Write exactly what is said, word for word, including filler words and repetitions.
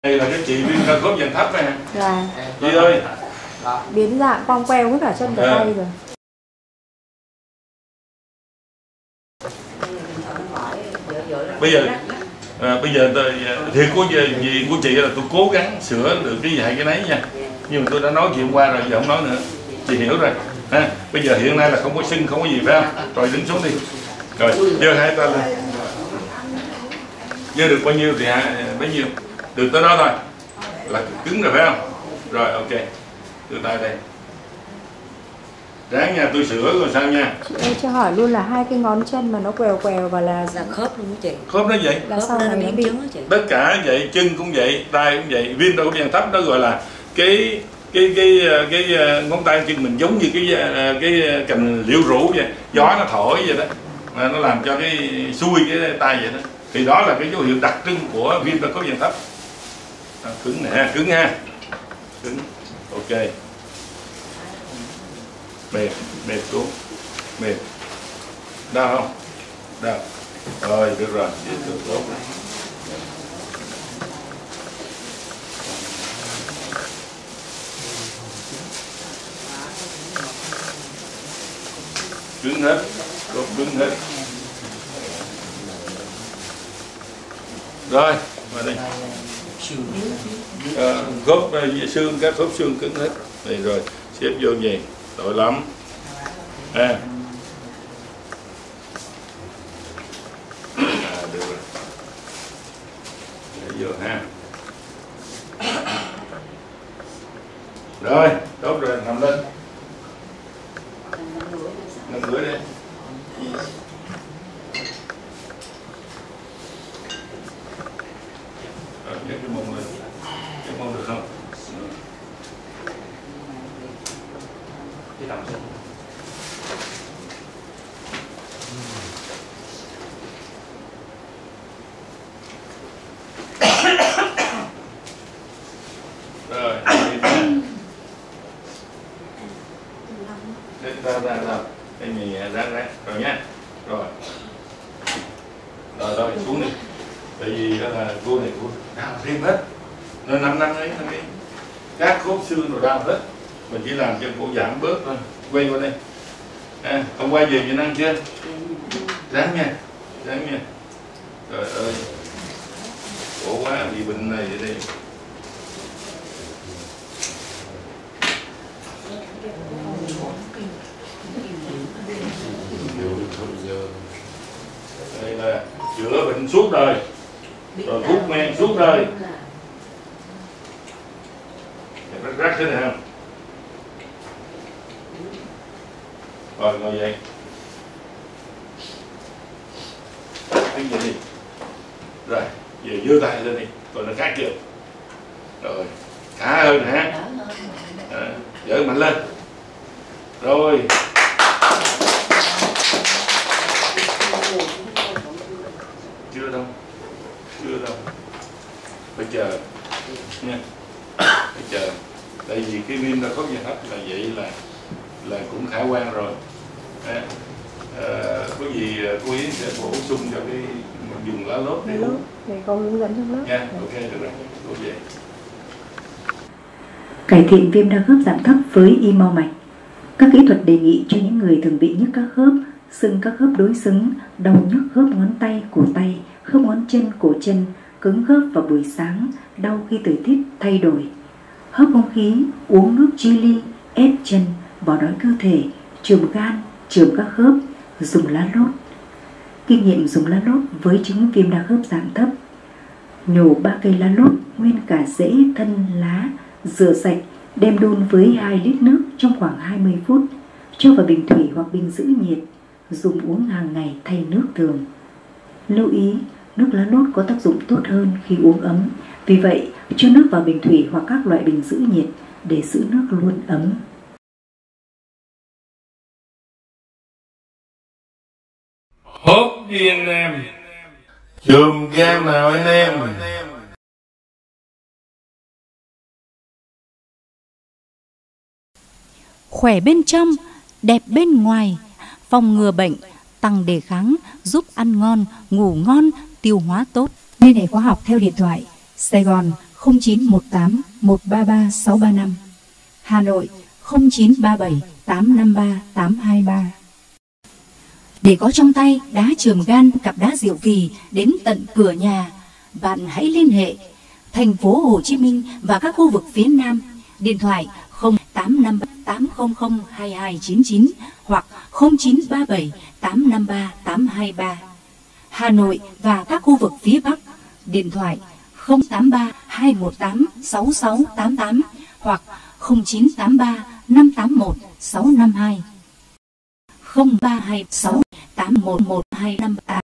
Đây là cái chị viêm cơ khớp dạng thấp này. Dạ. Chị ơi. Biến dạng cong queo với cả chân cả tay rồi. Bây giờ à, bây giờ tôi thiệt của gì của chị là tôi cố gắng sửa được cái gì hay cái nấy nha. Nhưng mà tôi đã nói chuyện qua rồi, giờ không nói nữa. Chị hiểu rồi. Ha. Bây giờ hiện nay là không có sưng, không có gì phải không? Rồi đứng xuống đi. Rồi, giơ hai tay lên. Giơ được bao nhiêu thì hạ bấy nhiêu. Được tới đó thôi. Là cứng rồi phải không? Rồi, ok. Đưa tay đây. Ráng nha, tôi sửa rồi sao nha. Chị ơi cho hỏi luôn là hai cái ngón chân mà nó quèo quèo và là là khớp luôn đó chị. Khớp nó vậy. Là sau này nó bị chị. Tất cả vậy, chân cũng vậy, tay cũng vậy. Viêm đau dạng thấp đó gọi là cái cái cái cái, cái ngón tay chân mình giống như cái cái cành liễu rủ vậy, gió nó thổi vậy đó, mà nó làm cho cái xuôi cái tay vậy đó. Thì đó là cái dấu hiệu đặc trưng của viêm đau khớp dạng thấp. À, cứng nè, cứng ha, cứng, ok. Mềm, mềm xuống, mềm. Đau không? Đau. Rồi, được rồi, được tốt. Cứng hết, cốt cứng hết. Rồi, vào đây. À, khớp xương, các khớp xương cứng hết. Đây rồi, xếp vô gì? Tội lắm. À. À, được rồi. Để vô ha. Rồi, tốt rồi, nằm lên. Nằm dưới đi. Rồi, nhấc cái mông lên. Nhấc mông được không? Đi nằm xuống. Rồi, đi ra ra ra. Cái nhẹ ráng ráng rồi nha. Rồi. Rồi rồi xuống đi. Tại vì đó là cô này cô đau thêm hết. Nên năm năm ấy năm ấy các khớp xương rồi đau hết. Mình chỉ làm cho cô giảm bớt thôi. Quay qua đây. À, hôm qua về Việt Nam chưa? Ráng nha. Ráng nha. Trời ơi. Khổ quá bị bệnh này vậy đi. Đây là chữa bệnh suốt đời, rồi thuốc men suốt đời. Rắc rắc thế này không? Rồi ngồi dậy. Đứng dậy đi. Rồi, về giơ tay lên đi, coi nó khác chưa? Rồi, khá hơn hả? À, dỡ mạnh lên. Rồi. Chưa đâu, chưa đâu. Phải chờ nha, phải chờ. Tại vì cái viêm đa khớp dạng thấp là vậy là là cũng khả quan rồi. À, à, có gì cô ý sẽ bổ sung cho cái dùng lá lốt này uống. Để có hướng dẫn trong lớp. Nha, ok được rồi, cô về. Cải thiện viêm đa khớp dạng thấp với y mau mạch. Các kỹ thuật đề nghị cho những người thường bị nhức các khớp, sưng các khớp đối xứng, đau nhức khớp ngón tay, cổ tay, khớp ngón chân, cổ chân, cứng khớp vào buổi sáng, đau khi thời tiết thay đổi. Hấp không khí, uống nước chili, ép chân, bỏ đói cơ thể, chườm gan, chườm các khớp, dùng lá lốt. Kinh nghiệm dùng lá lốt với chứng viêm đa khớp dạng thấp. Nhổ ba cây lá lốt, nguyên cả rễ, thân, lá, rửa sạch, đem đun với hai lít nước trong khoảng hai mươi phút, cho vào bình thủy hoặc bình giữ nhiệt, dùng uống hàng ngày thay nước thường. Lưu ý, nước lá lốt có tác dụng tốt hơn khi uống ấm, vì vậy cho nước vào bình thủy hoặc các loại bình giữ nhiệt để giữ nước luôn ấm. Hốt đi anh em, chùm gan nào anh em. Khỏe bên trong, đẹp bên ngoài, phòng ngừa bệnh, tăng đề kháng, giúp ăn ngon, ngủ ngon, tiêu hóa tốt. Liên hệ khóa học theo điện thoại Sài Gòn không chín một tám một ba ba sáu ba năm, Hà Nội không chín ba bảy tám năm ba tám hai ba. Để có trong tay đá Trường Gan, cặp đá diệu kỳ đến tận cửa nhà, bạn hãy liên hệ thành phố Hồ Chí Minh và các khu vực phía Nam, điện thoại không tám năm tám không không hai hai chín chín hoặc không chín ba bảy tám năm ba tám hai ba. Hà Nội và các khu vực phía Bắc, điện thoại không tám ba hai một tám sáu sáu tám tám hoặc không chín tám ba năm tám một sáu năm hai, không ba hai sáu tám một một hai năm tám.